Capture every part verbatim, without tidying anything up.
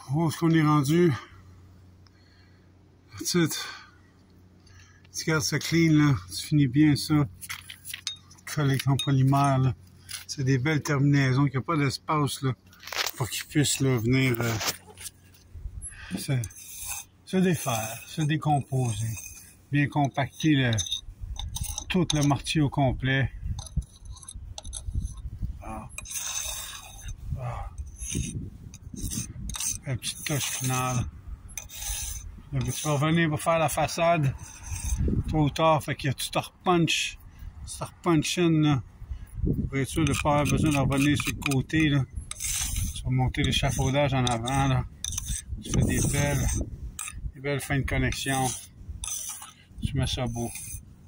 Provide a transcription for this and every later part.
Où est-ce qu'on est rendu? Tu tu gardes ça clean, là. Tu finis bien ça. Tu fais avec ton polymère, là. C'est des belles terminaisons. Il n'y a pas d'espace, là, pour qu'ils puissent, là, venir euh, se, se défaire, se décomposer. Bien compacter le, tout le mortier au complet. Ah. Ah. La petite touche finale. Là, tu vas revenir pour faire la façade tôt ou tard, fait que tu te repunches, tu te repunches in, là, pour être sûr de ne pas avoir besoin de revenir sur le côté, là. Tu vas monter l'échafaudage en avant, là. Tu fais des belles, des belles fins de connexion. Tu mets ça beau.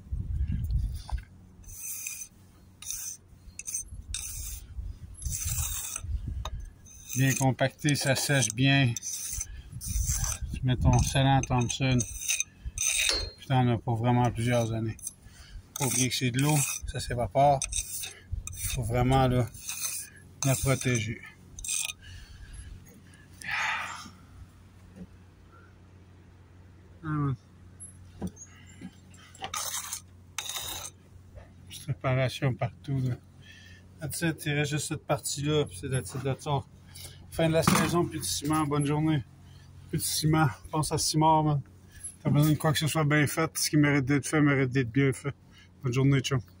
Bien compacté, ça sèche bien. Tu mets ton scellant Thompson. Puis t'en as pour vraiment plusieurs années. Faut oublier que c'est de l'eau, ça s'évapore. Il faut vraiment là, la protéger. Ah, petite réparation partout. Là. That's it, il reste juste cette partie-là, puis c'est that's it, that's all. Fin de la saison, plus de ciment, bonne journée. Plus de ciment, pense à ciment, man. T'as besoin de quoi que ce soit bien fait, ce qui mérite d'être fait mérite d'être bien fait. Bonne journée, ciao.